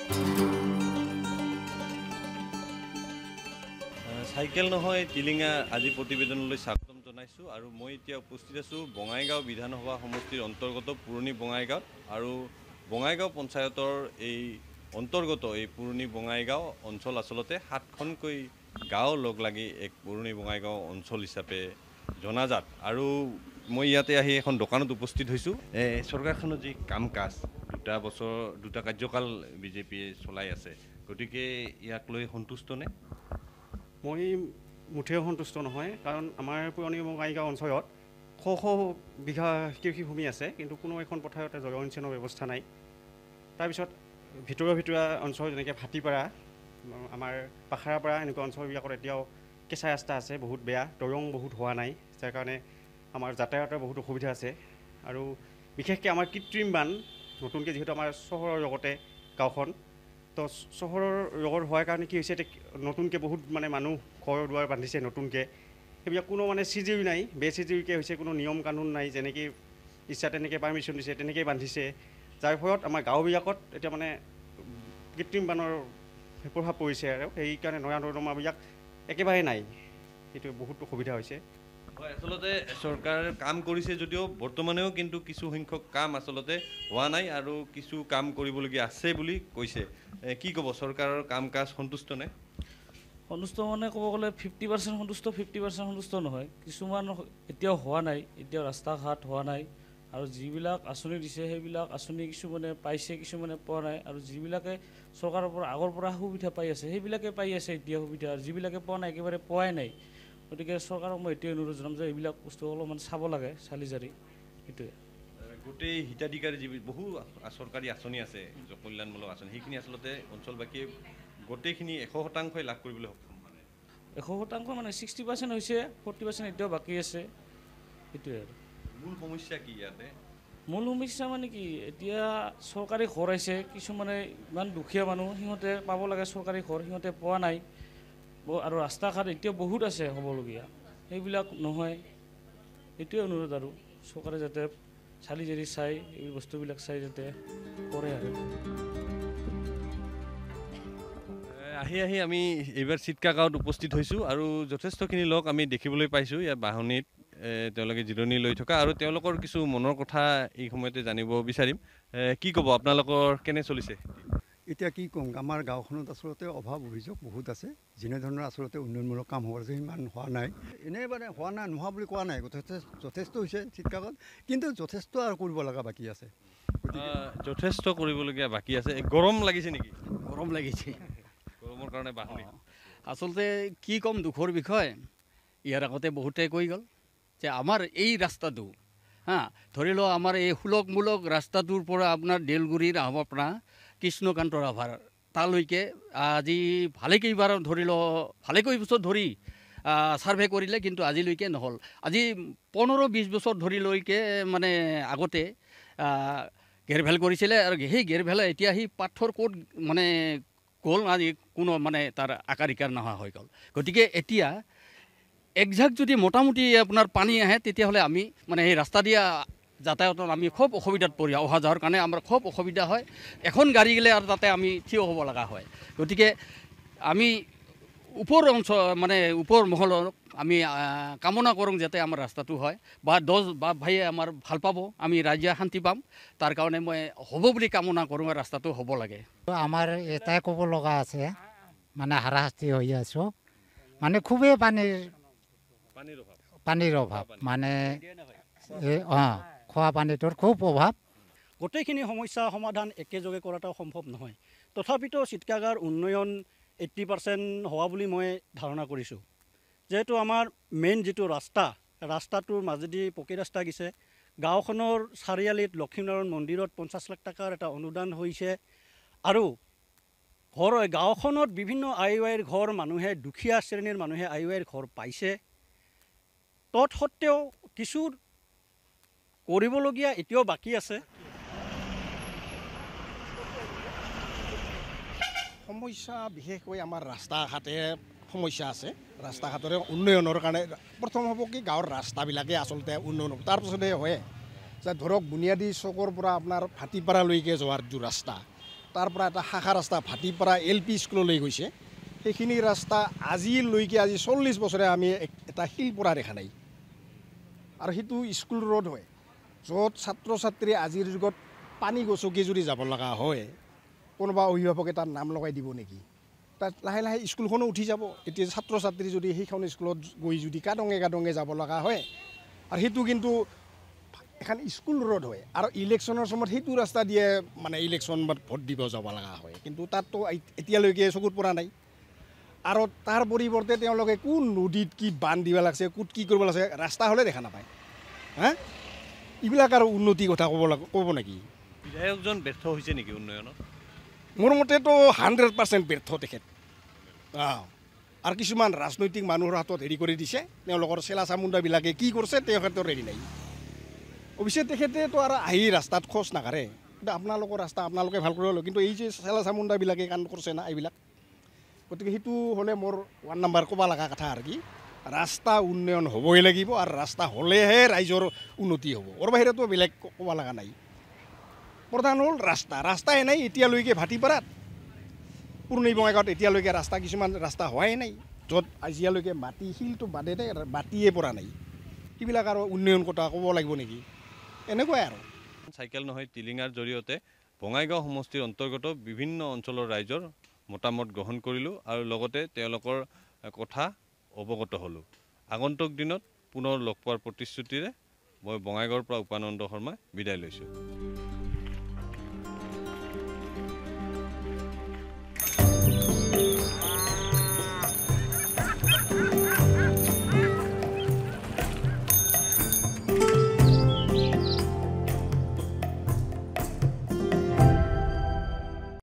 cycle নহয় টিলিঙা আজি প্ৰতিবেদনলৈ স্বাগতম জনাইছোঁ আৰু মই এতিয়া উপস্থিত আছোঁ বঙাইগাঁও বিধানসভা সমষ্টিৰ অন্তৰ্গত পুৰণি বঙাইগাঁৱত আৰু বঙাইগাঁও পঞ্চায়তৰ এই অন্তৰ্গত এই পুৰণি বঙাইগাঁও অঞ্চল আচলতে 7খনকৈ গাঁও লগ লাগি এক পুৰণি বঙাইগাঁও অঞ্চল হিচাপে জনাজাত আৰু মই ইয়াতে আহি এখন দোকানত উপস্থিত হৈছোঁ চৰকাৰখনৰ যি কাম কাজ দুটা কাৰ্যকাল বিজেপিয়ে চলাই আছে গতিকে ইয়াক লৈ সন্তুষ্টনে মই মুঠেও সন্তুষ্ট নহয় কাৰণ আমাৰ পুৰণি বঙাইগাঁও অঞ্চলত শ বিঘা কৃষিভূমি আছে কিন্তু কোনো এখন পথাৰতে জলসিঞ্চনৰ ব্যৱস্থা নাই তাৰপিছত ভিতৰুৱা অঞ্চল যেনেকৈ ভাটিপাৰা আমাৰ পাখাৰাপাৰা এনেকুৱা অঞ্চলবিলাকত এতিয়াও কেঁচা ৰাস্তা আছে বহুত বেয়া দৰং বহুত হোৱা নাই যাৰ কাৰণে আমাৰ যাতায়াতৰ বহুত অসুবিধা আছে আৰু বিশেষকৈ আমাৰ কৃত্ৰিম বান নতুনকৈ যিহেতু আমাৰ চহৰৰ লগতে গাঁওখন তো চহৰৰ লগত হোৱাৰ কাৰণে কি হৈছে নতুনকৈ বহুত মানে মানুহ ঘৰ দুৱাৰ বান্ধিছে নতুনকৈ সেইবিলাক কোনো মানে চিজিৰি নাই বেচিজিৰিকৈ হৈছে কোনো নিয়ম কানুন নাই যেনেকৈ ইচ্ছা তেনেকৈ পাৰ্মিশ্যন দিছে তেনেকৈ বান্ধিছে যাৰ ফলত আমাৰ গাঁওবিলাকত এতিয়া মানে কৃত্ৰিম বানৰ প্ৰভাৱ পৰিছে আৰু সেইকাৰণে নয়া নৰ্দমাবিলাক একেবাৰে নাই সেইটো বহুত অসুবিধা হৈছে হয় আচলতে চৰকাৰে কাম কৰিছে যদিও বৰ্তমানেও কিন্তু কিছু সংখ্যক কাম আচলতে হোৱা নাই আৰু কিছু কাম কৰিবলগীয়া আছে বুলি কৈছে কি ক'ব চৰকাৰৰ কাম কাজ সন্তুষ্ট নে সন্তুষ্ট মানে ক'ব গ'লে 50% সন্তুষ্ট 50% সন্তুষ্ট নহয় কিছুমান এতিয়াও হোৱা নাই এতিয়াও ৰাস্তা ঘাট হোৱা নাই আৰু যিবিলাক আঁচনি দিছে সেইবিলাক আঁচনি কিছুমানে পাইছে কিছুমানে পোৱা নাই আৰু যিবিলাকে চৰকাৰৰ পৰা আগৰ পৰা সুবিধা পাই আছে সেইবিলাকে পাই আছে এতিয়া সুবিধা আৰু যিবিলাকে পোৱা নাই একেবাৰে পোৱাই নাই গতিকে চৰকাৰক মই এইটোৱে অনুৰোধ জনাম যে এইবিলাক বস্তু অলপমান চাব লাগে চালি জাৰি সেইটোৱে গোটেই হিতাধিকাৰী যি বহু চৰকাৰী আঁচনি আছে কল্যাণমূলক আঁচনি সেইখিনি আচলতে অঞ্চলবাসীয়ে গোটেইখিনি 100% লাভ কৰিবলৈ সক্ষম মানে 100% মানে 60% হৈছে 40% এতিয়াও বাকী আছে সেইটোৱে আৰু মূল সমস্যা কি ইয়াতে মূল সমস্যা মানে কি এতিয়া চৰকাৰী ঘৰ আহিছে কিছুমানে ইমান দুখীয়া মানুহ সিহঁতে পাব লাগে চৰকাৰী ঘৰ সিহঁতে পোৱা নাই আৰু ৰাস্তা ঘাট এতিয়াও বহুত আছে হ'বলগীয়া সেইবিলাক নহয় এইটোৱে অনুৰোধ আৰু চৰকাৰে যাতে চালি জাৰি চাই এই বস্তুবিলাক চাই যাতে কৰে আৰু আহি আমি এইবাৰ চিটকা গাঁৱত উপস্থিত হৈছোঁ আৰু যথেষ্টখিনি লোক আমি দেখিবলৈ পাইছোঁ ইয়াত বাহনীত তেওঁলোকে জিৰণি লৈ থকা আৰু তেওঁলোকৰ কিছু মনৰ কথা এই সময়তে জানিব বিচাৰিম কি ক'ব আপোনালোকৰ কেনে চলিছে এতিয়া কি ক'ম আমাৰ গাঁওখনত আচলতে অভাৱ অভিযোগ বহুত আছে যেনেধৰণৰ আচলতে উন্নয়নমূলক কাম হ'ব লাগিছে সিমান হোৱা নাই এনেই মানে হোৱা নাই নোহোৱা বুলি কোৱা নাই যথেষ্ট হৈছে চিটকাগত কিন্তু যথেষ্ট আৰু কৰিব লগা বাকী আছে যথেষ্ট কৰিবলগীয়া বাকী আছে গৰম লাগিছে নেকি গৰম লাগিছে গৰমৰ কাৰণে বাহনী আচলতে কি ক'ম দুখৰ বিষয় ইয়াৰ আগতে বহুতে কৈ গ'ল যে আমাৰ এই ৰাস্তাটো ধৰি লওক আমাৰ এই সুলভমূলক ৰাস্তাটোৰ পৰা আপোনাৰ দেলগুৰিৰ আহোমৰ পৰা কৃষ্ণকান্ত ৰাভাৰ তালৈকে আজি ভালেকেইবাৰ ধৰি লওক ভালেকৈ বছৰ ধৰি ছাৰ্ভে কৰিলে কিন্তু আজিলৈকে নহ'ল আজি 15-20 বছৰ ধৰিলৈকে মানে আগতে গেৰভেল কৰিছিলে আৰু সেই গেৰভেলা এতিয়া সেই পাথৰ ক'ত মানে গ'ল আজি কোনো মানে তাৰ আকাৰ ইকাৰ নোহোৱা হৈ গ'ল গতিকে এতিয়া একজাক যদি মোটামুটি আপোনাৰ পানী আহে তেতিয়াহ'লে আমি মানে সেই ৰাস্তা দিয়া যাতায়াতত আমি খুব অসুবিধাত পৰি অহা যোৱাৰ কাৰণে আমাৰ খুব অসুবিধা হয় এখন গাড়ী গ'লে আৰু তাতে আমি থিয় হ'ব লগা হয় গতিকে আমি ওপৰ অঞ্চল মানে ওপৰ মহলৰ আমি কামনা কৰোঁ যাতে আমাৰ ৰাস্তাটো হয় বা 10 বাপ ভাইয়ে আমাৰ ভাল পাব আমি ৰাইজে শান্তি পাম তাৰ কাৰণে মই হ'ব বুলি কামনা কৰোঁ ৰাস্তাটো হ'ব লাগে আমাৰ এটাই ক'ব লগা আছে মানে হাৰাশাস্তি হৈ আছোঁ মানে খুবেই পানীৰ অভাৱ মানে খোৱা পানীটোৰ খুব অভাৱ গোটেইখিনি সমস্যা সমাধান একেযোগে কৰাটো সম্ভৱ নহয় তথাপিতো চিটকাগাৰ উন্নয়ন 80% হোৱা বুলি মই ধাৰণা কৰিছোঁ যেহেতু আমাৰ মেইন যিটো ৰাস্তাটোৰ মাজেদি পকী ৰাস্তা গৈছে গাঁওখনৰ চাৰিআলিত লক্ষ্মীনাৰায়ণ মন্দিৰত 50 লাখ টকাৰ এটা অনুদান হৈছে আৰু গাঁওখনত বিভিন্ন আইৱাইৰ ঘৰ মানুহে দুখীয়া শ্ৰেণীৰ মানুহে আইৱাইৰ ঘৰ পাইছে তৎসত্ত্বেও কিছু কৰিবলগীয়া এতিয়াও বাকী আছে সমস্যা বিশেষকৈ আমাৰ ৰাস্তা ঘাটে সমস্যা আছে ৰাস্তা ঘাটৰে উন্নয়নৰ কাৰণে প্ৰথম হ'ব কি গাঁৱৰ ৰাস্তাবিলাকে আচলতে উন্নয়ন হ'ব তাৰপিছতে হয় যে ধৰক বুনিয়াদী চকৰ পৰা আপোনাৰ ভাটিপাৰালৈকে যোৱাৰ যিটো ৰাস্তা তাৰ পৰা এটা শাখা ৰাস্তা ভাটিপাৰা LP স্কুললৈ গৈছে সেইখিনি ৰাস্তা আজিলৈকে আজি 40 বছৰে আমি এটা শিল পৰা দেখা নাই আৰু সেইটো স্কুল ৰোড হয় য'ত ছাত্ৰ ছাত্ৰী আজিৰ যুগত পানী গছকি যদি যাব লগা হয় কোনোবা অভিভাৱকে তাৰ নাম লগাই দিব নেকি তাত লাহে লাহে স্কুলখনো উঠি যাব এতিয়া ছাত্ৰ ছাত্ৰী যদি সেইখন স্কুলত গৈ যদি কাদঙে যাব লগা হয় আৰু সেইটো কিন্তু এখন স্কুল ৰোড হয় আৰু ইলেকশ্যনৰ সময়ত সেইটো ৰাস্তা দিয়ে মানে ইলেকশ্যন বা ভোট দিব যাব লগা হয় কিন্তু তাততো এতিয়ালৈকে চকুত পৰা নাই আৰু তাৰ পৰিৱৰ্তে তেওঁলোকে কোন নদীত কি বান্ধ দিব লাগছে ক'ত কি কৰিব লাগছে ৰাস্তা হ'লে দেখা নাপায় হা এইবিলাক আৰু উন্নতিৰ কথা ক'ব নেকি বিধায়কজন ব্যৰ্থ হৈছে নেকি উন্নয়নত মোৰ মতেতো 100% ব্যৰ্থ তেখেত আৰু কিছুমান ৰাজনৈতিক মানুহৰ হাতত হেৰি কৰি দিছে তেওঁলোকৰ চেলা চামুণ্ডাবিলাকে কি কৰিছে তেখেতৰ হেৰি নাই অৱশ্যে তেখেতেতো আৰু আহি ৰাস্তাত খোজ নাকাঢ়ে কিন্তু আপোনালোকৰ ৰাস্তা আপোনালোকে ভাল কৰিব কিন্তু এই যে চেলা চামুণ্ডাবিলাকে কাম কৰিছে না এইবিলাক গতিকে সেইটো হ'লে মোৰ 1 নম্বৰ ক'ব লগা কথা আৰু কি ৰাস্তা উন্নয়ন হ'বই লাগিব আৰু ৰাস্তা হ'লেহে ৰাইজৰ উন্নতি হ'ব ওৰ বাহিৰেতো বেলেগ ক'ব লগা নাই প্ৰধান হ'ল ৰাস্তাই নাই এতিয়ালৈকে ভাটিপাৰাত পুৰণি বঙাইগাঁৱত এতিয়ালৈকে ৰাস্তা কিছুমান ৰাস্তা হোৱাই নাই য'ত আজিলৈকে মাটি শিলটো বাদে নাই মাটিয়ে পৰা নাই সেইবিলাক আৰু উন্নয়ন কথা ক'ব লাগিব নেকি এনেকুৱাই আৰু চাইকেল নহয় টিলিঙাৰ জৰিয়তে বঙাইগাঁও সমষ্টিৰ অন্তৰ্গত বিভিন্ন অঞ্চলৰ ৰাইজৰ মতামত গ্ৰহণ কৰিলোঁ আৰু লগতে তেওঁলোকৰ কথা অৱগত হ'লোঁ আগন্তুক দিনত পুনৰ লগ পোৱাৰ প্ৰতিশ্ৰুতিৰে মই বঙাইগাঁৱৰ পৰা উপানন্দ শৰ্মাই বিদায় লৈছোঁ